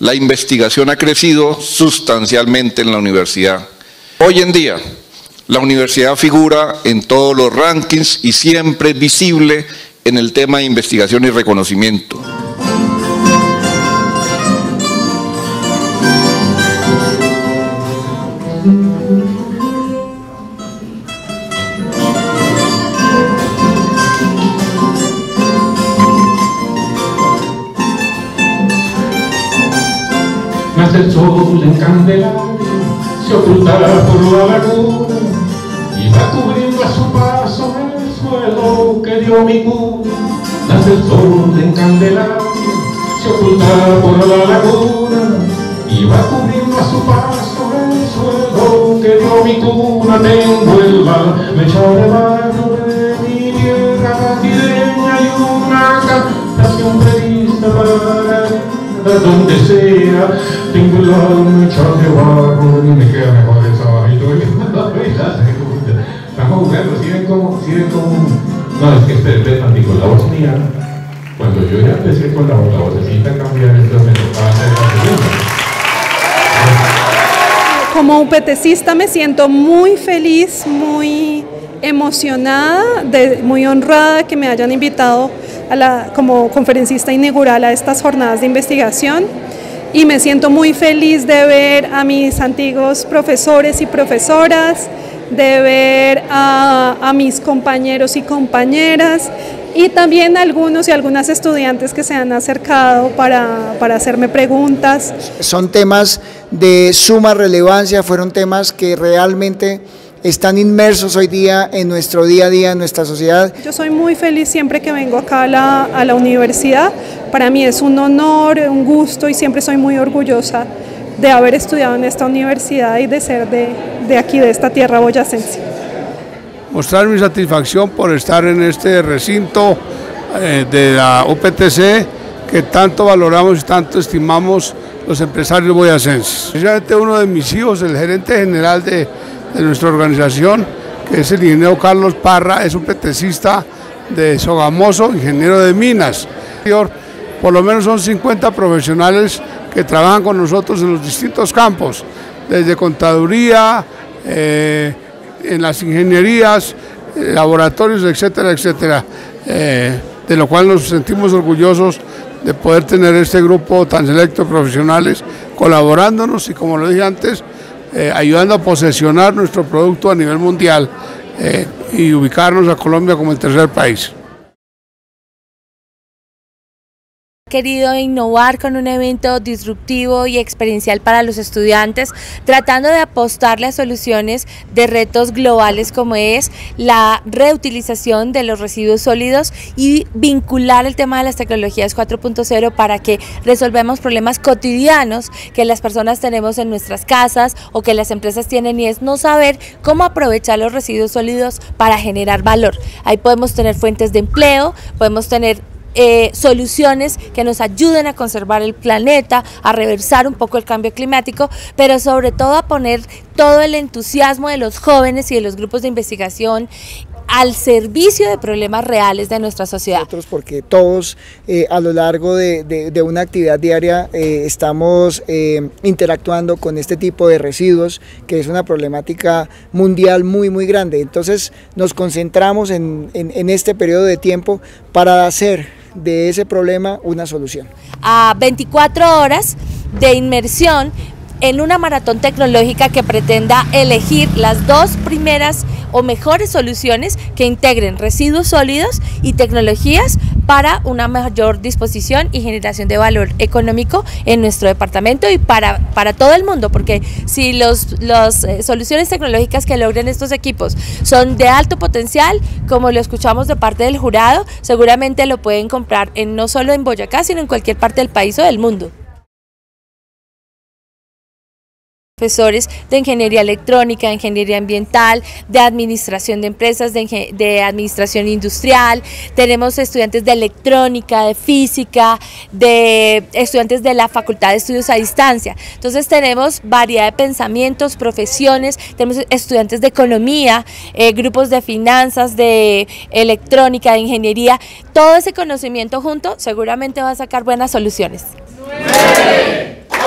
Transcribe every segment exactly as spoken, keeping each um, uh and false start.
la investigación ha crecido sustancialmente en la universidad. Hoy en día, la universidad figura en todos los rankings y siempre es visible en el tema de investigación y reconocimiento. Nace el sol en Candelaria, se ocultará por la laguna y va cubriendo a su paso el suelo que dio mi cuna. Nace el sol en Candelaria, se ocultará por la laguna y va cubriendo a su paso el suelo que dio mi cuna. Tengo el bar, me echa debajo de mi tierra patireña y una cantación prevista para donde sea. Tengo el alma hecha de barro y me queda mejor el sabajito y la segunda. Vamos a jugarlo, ¿sí ven cómo? ¿Sí ven cómo? No, es que esperen tantito, la voz mía, cuando yo ya empecé con la, la vocecita a cambiar, entonces me tocaba hacer la segunda. Como upetecista me siento muy feliz, muy emocionada, de, muy honrada que me hayan invitado a la, como conferencista inaugural a estas jornadas de investigación, y me siento muy feliz de ver a mis antiguos profesores y profesoras, de ver a, a mis compañeros y compañeras, y también algunos y algunas estudiantes que se han acercado para, para hacerme preguntas. Son temas de suma relevancia, fueron temas que realmente están inmersos hoy día en nuestro día a día, en nuestra sociedad. Yo soy muy feliz siempre que vengo acá a la, a la universidad. Para mí es un honor, un gusto, y siempre soy muy orgullosa de haber estudiado en esta universidad y de ser de, de aquí, de esta tierra boyacense. Mostrar mi satisfacción por estar en este recinto eh, de la U P T C que tanto valoramos y tanto estimamos los empresarios boyacenses. Precisamente uno de mis hijos, el gerente general de de nuestra organización, que es el ingeniero Carlos Parra, es un petecista de Sogamoso, ingeniero de minas. Por lo menos son cincuenta profesionales que trabajan con nosotros en los distintos campos, desde contaduría, eh, en las ingenierías, eh, laboratorios, etcétera, etcétera, eh, de lo cual nos sentimos orgullosos de poder tener este grupo tan selecto de profesionales colaborándonos y, como lo dije antes, Eh, ayudando a posesionar nuestro producto a nivel mundial eh, y ubicarnos a Colombia como el tercer país. Querido innovar con un evento disruptivo y experiencial para los estudiantes, tratando de apostarle a soluciones de retos globales como es la reutilización de los residuos sólidos y vincular el tema de las tecnologías cuatro punto cero para que resolvamos problemas cotidianos que las personas tenemos en nuestras casas o que las empresas tienen, y es no saber cómo aprovechar los residuos sólidos para generar valor. Ahí podemos tener fuentes de empleo, podemos tener Eh, soluciones que nos ayuden a conservar el planeta, a reversar un poco el cambio climático, pero sobre todo a poner todo el entusiasmo de los jóvenes y de los grupos de investigación al servicio de problemas reales de nuestra sociedad. Nosotros, porque todos eh, a lo largo de, de, de una actividad diaria eh, estamos eh, interactuando con este tipo de residuos, que es una problemática mundial muy muy grande. Entonces nos concentramos en, en, en este periodo de tiempo para hacer de ese problema una solución. A veinticuatro horas de inmersión en una maratón tecnológica que pretenda elegir las dos primeras o mejores soluciones que integren residuos sólidos y tecnologías para una mayor disposición y generación de valor económico en nuestro departamento y para, para todo el mundo, porque si las los, eh, soluciones tecnológicas que logren estos equipos son de alto potencial, como lo escuchamos de parte del jurado, seguramente lo pueden comprar en, no solo en Boyacá, sino en cualquier parte del país o del mundo. Profesores de ingeniería electrónica, de ingeniería ambiental, de administración de empresas, de, de administración industrial, tenemos estudiantes de electrónica, de física, de estudiantes de la Facultad de Estudios a Distancia. Entonces tenemos variedad de pensamientos, profesiones, tenemos estudiantes de economía, eh, grupos de finanzas, de electrónica, de ingeniería. Todo ese conocimiento junto seguramente va a sacar buenas soluciones. ¡Nueve!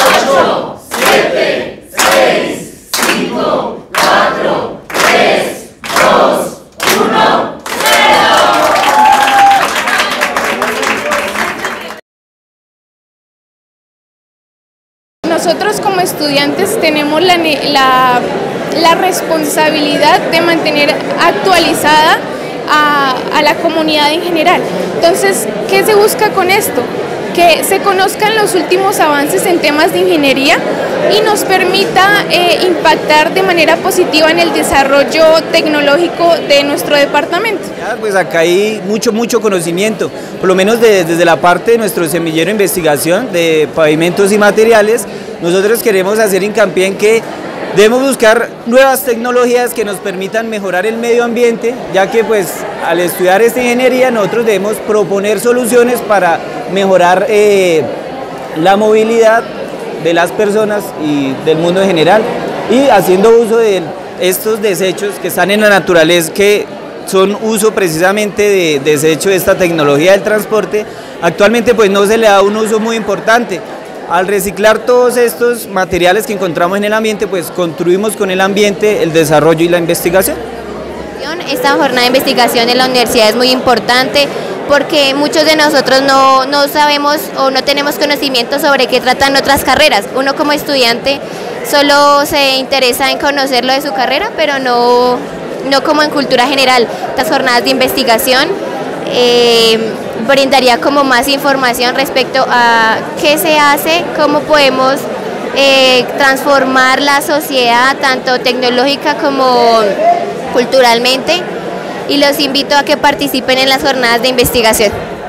nosotros como estudiantes tenemos la, la, la responsabilidad de mantener actualizada a, a la comunidad en general. Entonces, ¿qué se busca con esto? Que se conozcan los últimos avances en temas de ingeniería y nos permita eh, impactar de manera positiva en el desarrollo tecnológico de nuestro departamento. Pues acá hay mucho, mucho conocimiento, por lo menos de, desde la parte de nuestro semillero de investigación de pavimentos y materiales. Nosotros queremos hacer hincapié en que debemos buscar nuevas tecnologías que nos permitan mejorar el medio ambiente, ya que pues al estudiar esta ingeniería nosotros debemos proponer soluciones para mejorar eh, la movilidad de las personas y del mundo en general, y haciendo uso de estos desechos que están en la naturaleza, que son uso precisamente de desecho de esta tecnología del transporte. Actualmente pues no se le da un uso muy importante. Al reciclar todos estos materiales que encontramos en el ambiente, pues construimos con el ambiente el desarrollo y la investigación. Esta jornada de investigación en la universidad es muy importante porque muchos de nosotros no, no sabemos o no tenemos conocimiento sobre qué tratan otras carreras. Uno como estudiante solo se interesa en conocer lo de su carrera, pero no, no como en cultura general. Estas jornadas de investigación eh, brindaría como más información respecto a qué se hace, cómo podemos eh, transformar la sociedad, tanto tecnológica como culturalmente, y los invito a que participen en las jornadas de investigación.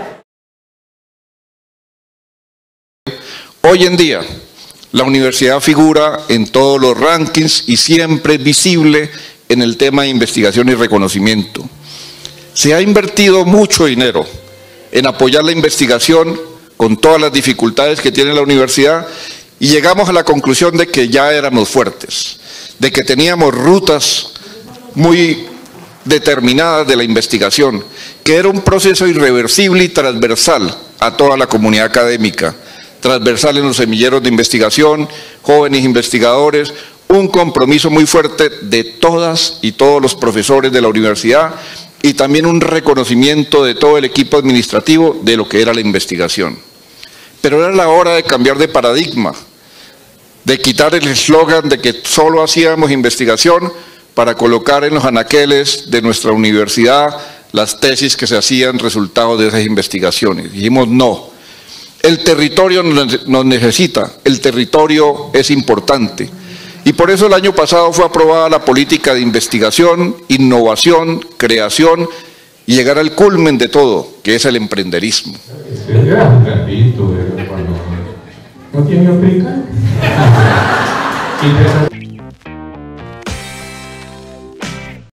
Hoy en día, la universidad figura en todos los rankings y siempre es visible en el tema de investigación y reconocimiento. Se ha invertido mucho dinero en apoyar la investigación con todas las dificultades que tiene la universidad, y llegamos a la conclusión de que ya éramos fuertes, de que teníamos rutas muy determinadas de la investigación, que era un proceso irreversible y transversal a toda la comunidad académica, transversal en los semilleros de investigación, jóvenes investigadores, un compromiso muy fuerte de todas y todos los profesores de la universidad, y también un reconocimiento de todo el equipo administrativo de lo que era la investigación. Pero era la hora de cambiar de paradigma, de quitar el eslogan de que solo hacíamos investigación para colocar en los anaqueles de nuestra universidad las tesis que se hacían resultado de esas investigaciones. Dijimos no, el territorio nos necesita, el territorio es importante. Y por eso el año pasado fue aprobada la política de investigación, innovación, creación y llegar al culmen de todo, que es el emprenderismo. Es gran gatito, ¿no tiene africano?